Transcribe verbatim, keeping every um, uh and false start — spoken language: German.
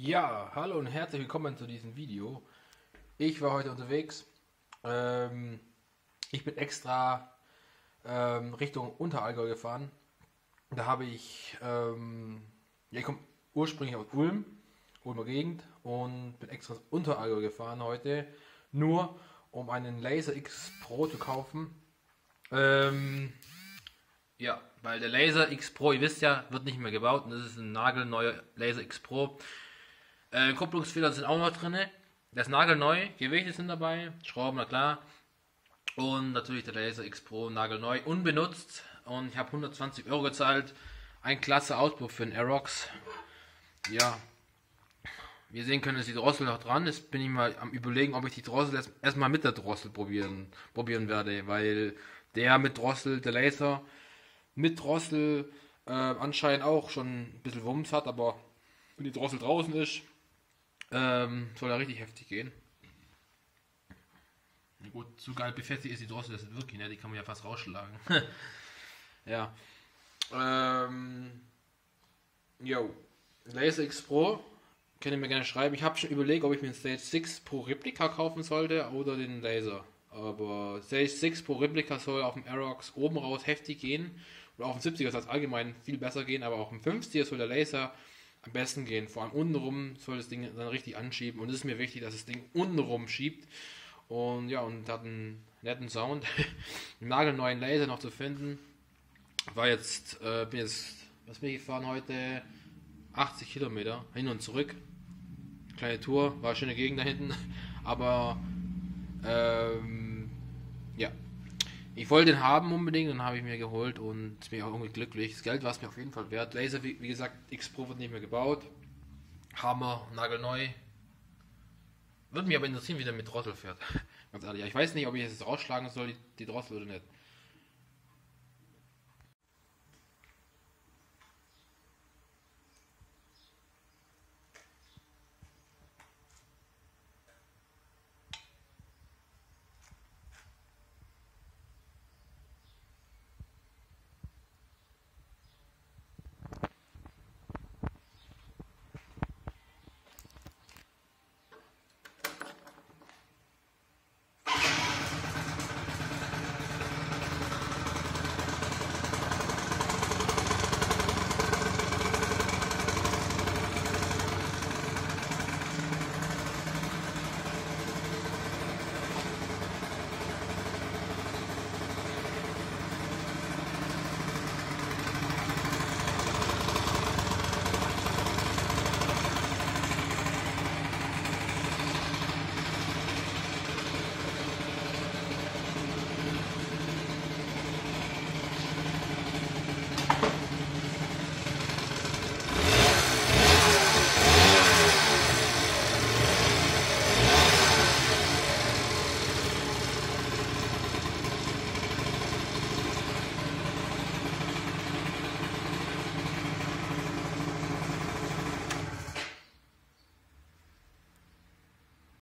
Ja, hallo und herzlich willkommen zu diesem Video. Ich war heute unterwegs. Ähm, ich bin extra ähm, Richtung Unterallgäu gefahren. Da habe ich, ähm, ja, ich komme ursprünglich aus Ulm, Ulmer Gegend, und bin extra ins Unterallgäu gefahren heute, nur um einen Laser X Pro zu kaufen. Ähm, ja, weil der Laser X Pro, ihr wisst ja, wird nicht mehr gebaut und das ist ein nagelneuer Laser X Pro. Äh, Kupplungsfehler sind auch noch drin. Das ist nagelneu, Gewichte sind dabei, Schrauben, na klar. Und natürlich der Laser X Pro, nagelneu, unbenutzt. Und ich habe hundertzwanzig Euro gezahlt. Ein klasse Auspuff für den Aerox. Ja, wir sehen können, ist die Drossel noch dran. Jetzt bin ich mal am Überlegen, ob ich die Drossel erst, erstmal mit der Drossel probieren, probieren werde. Weil der mit Drossel, der Laser mit Drossel äh, anscheinend auch schon ein bisschen Wumms hat. Aber wenn die Drossel draußen ist, Ähm, soll da richtig heftig gehen. Na gut, so geil befestigt ist die Drossel, das ist wirklich, ne? Die kann man ja fast rausschlagen. Ja. Ähm. Jo. Laser X Pro. Könnt ihr mir gerne schreiben. Ich habe schon überlegt, ob ich mir den Stage sechs Pro Replika kaufen sollte oder den Laser. Aber Stage sechs Pro Replika soll auf dem Aerox oben raus heftig gehen. Und auf dem siebziger soll es allgemein viel besser gehen, aber auf dem fünfziger soll der Laser am besten gehen. Vor allem untenrum soll das Ding dann richtig anschieben. Und es ist mir wichtig, dass das Ding untenrum schiebt. Und ja, und hat einen netten Sound. Einen nagelneuen Laser noch zu finden. War jetzt, äh, bin jetzt, was bin ich gefahren heute? achtzig Kilometer hin und zurück. Kleine Tour, war eine schöne Gegend da hinten. Aber, ähm, ja. Ich wollte den haben unbedingt, dann habe ich mir geholt und bin auch irgendwie glücklich. Das Geld war es mir auf jeden Fall wert. Laser, wie, wie gesagt, X Pro wird nicht mehr gebaut. Hammer, nagelneu. Würde mich aber interessieren, wie der mit Drossel fährt. Ganz ehrlich. Ich weiß nicht, ob ich es rausschlagen soll, die, die Drossel oder nicht.